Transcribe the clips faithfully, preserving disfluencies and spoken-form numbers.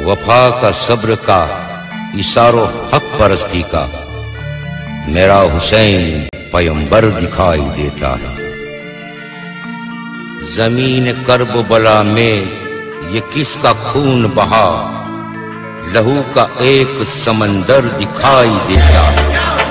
वफा का, सब्र का, इशारो हक परस्ती का मेरा हुसैन पैगंबर दिखाई देता है। जमीन कर्बला में ये किसका खून बहा, लहू का एक समंदर दिखाई देता है।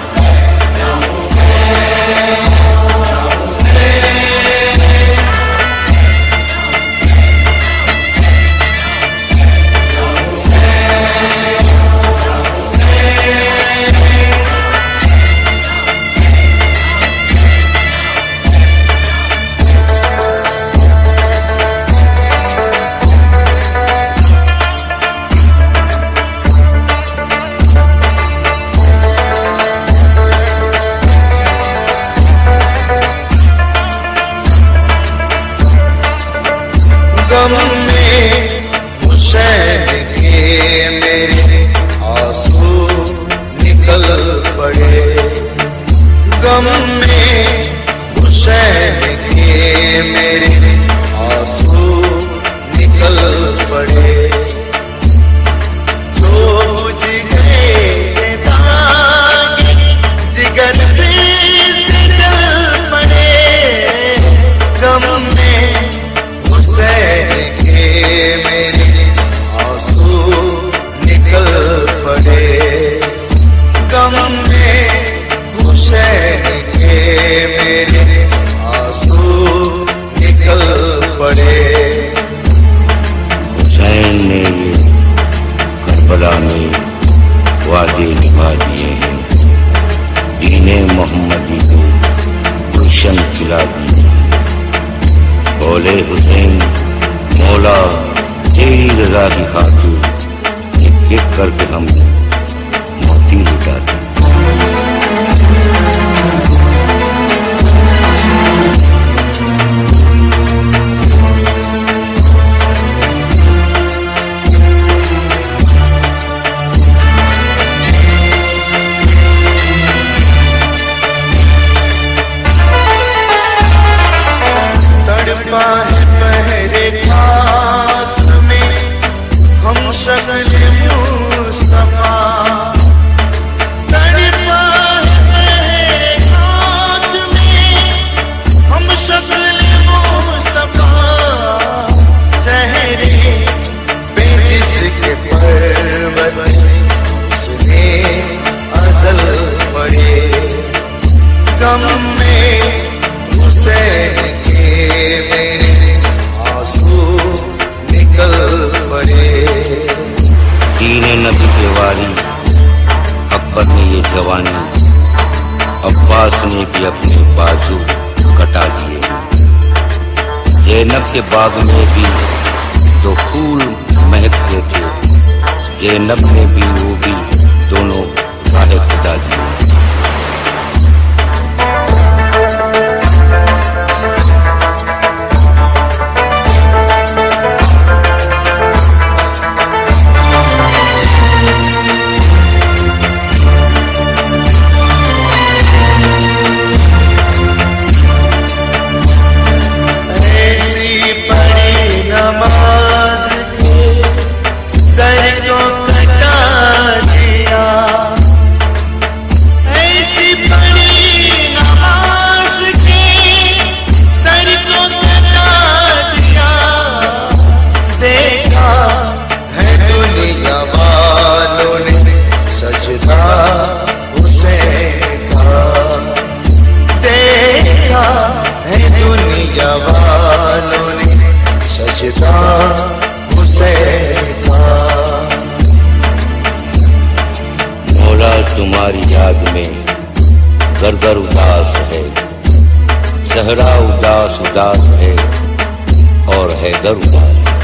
गम में हुसैन के मेरे आंसू निकल पड़े, गम में हुसैन के मेरे आंसू निकल पड़े। जो बुझ गए दाग जिगर से जल पड़े, गम में हुसैन के मेरे आंसू निकल पड़े, गम में हुसैन के मेरे आंसू निकल पड़े। हुसैन ने ये करबला में वादे निभा दिए हैं, दीने मोहम्मदी को गुलशन खिला दिए। बोले हुसैन मौला तेरी रजा की खातिर एक एक करके हम मोती लुटाते। तड़पा है पहरे हाथ में हम शक्ल मुस्तफा, तड़पा है पहरे हाथ में हम शक्ल मुस्तफा। चेहरे पे जिसके पर्वत उसने अज़ल पड़े, गम में हुसैन मेरे आंसू निकल पड़े। दीने नबी के वारी अकबर ने ये जवानी, अब्बास ने भी अपने बाजू कटा दिए। ज़ैनब के बाग में भी दो फूल महकते थे, ज़ैनब ने भी वो भी दोनों राहें कटा दिए। मौला तुम्हारी याद में घर-घर उदास है, सहरा उदास उदास है और हैदर उदास है।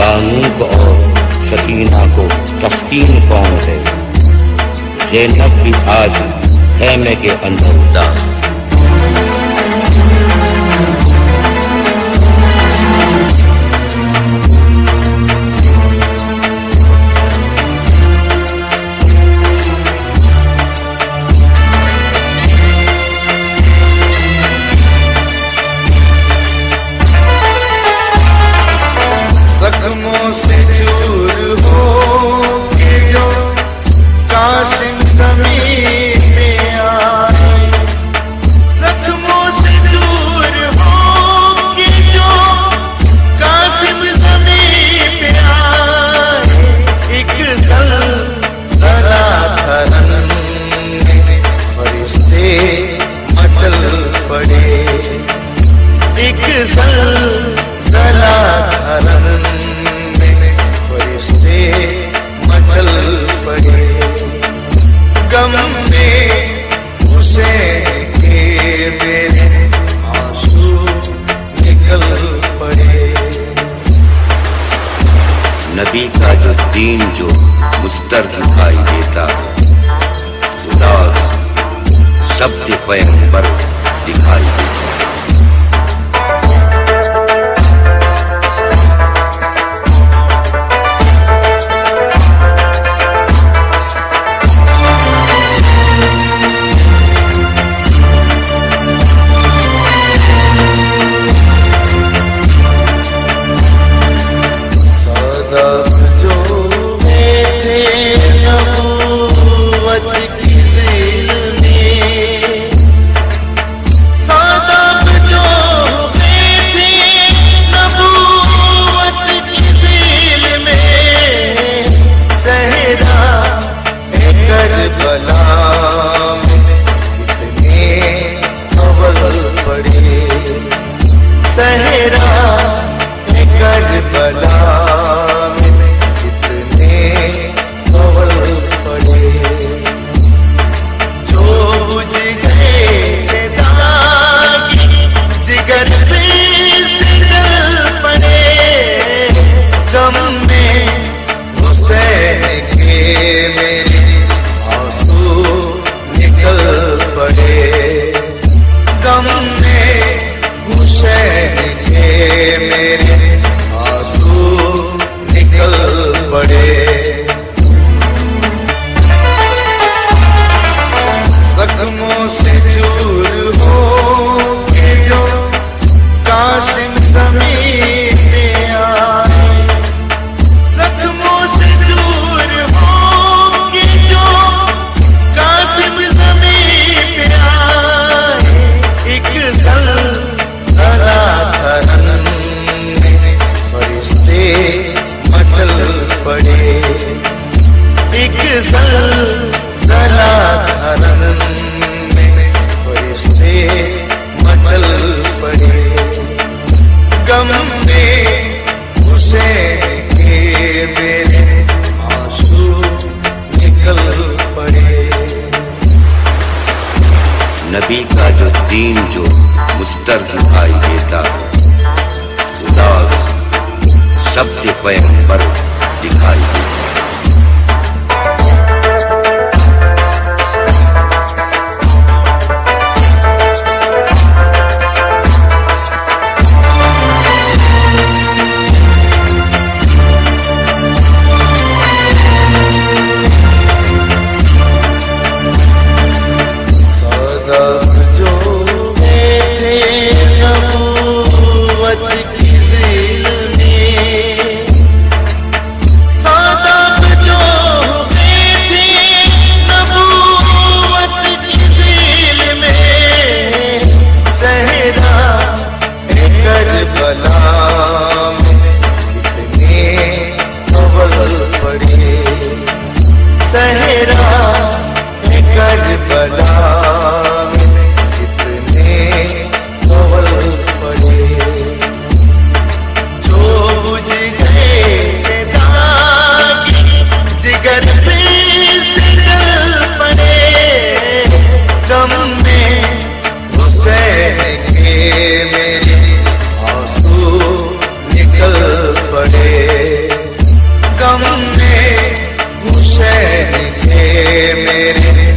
यानूब और सकीना को तस्कीन कौन है। ज़ैनब भी आज खेमे के अंदर उदास। जख्मों से चूर हो के जो कासिम ज़मीन पे आए, जख्मों से चूर हो के जो कासिम ज़मीन पे आए, एक ज़लज़ला धरन में फरिश्ते मचल पड़े, एक ज़लज़ला धरन मचल पड़े, गम में हुसैन के मेरे आंसू निकल पड़े। नबी का जो दीन जो मुझतर दिखाई देता है, उदास शब्द पैगंबर दिखाई देता है। सहरा करबला में कितने कवल पड़े, जो बुझ गए दागी जिगर पे से जल पड़े, दम में हुसैन के मेरे आंसू निकल पड़े, दम में हुसैन के मेरे आंसू निकल पड़े। जख्मों से चूर हो के जो कासिम ज़मीन पे आए, जख्मों से चूर हो के जो कासिम ज़मीन पे आए, एक ज़लज़ला धरन में फरिश्ते मचल पड़े, एक ज़लज़ला धरन में फरिश्ते मचल पड़े, गम में हुसैन के मेरे आंसू निकल पड़े। नबी का जो दीन जो मुझतर दिखाई देता है, उदास शब्द पैगंबर दिखाई देता है। सहरा करबला में कितने कवल पड़े, जो बुझ गए दागी जिगर पे से जल पड़े, दम में हुसैन के मेरे आंसू निकल पड़े। गम में हुसैन के मेरे